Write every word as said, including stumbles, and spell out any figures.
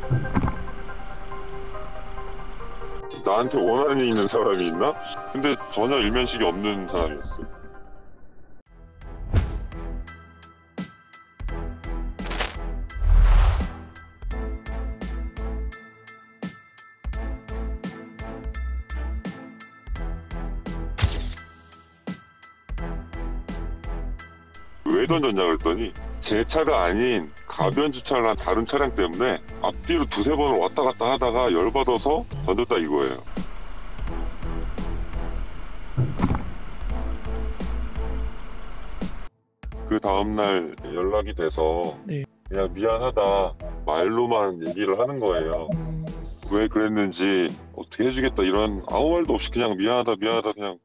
나한테 원한이 있는 사람이 있나? 근데 전혀 일면식이 없는 사람이었어. 왜 던졌냐 그랬더니 제 차가 아닌 가변 주차를 한 다른 차량 때문에 앞뒤로 두세 번을 왔다 갔다 하다가 열받아서 던졌다 이거예요. 그 다음날 연락이 돼서 네. 그냥 미안하다 말로만 얘기를 하는 거예요. 음, 왜 그랬는지 어떻게 해주겠다 이런 아무 말도 없이 그냥 미안하다 미안하다 그냥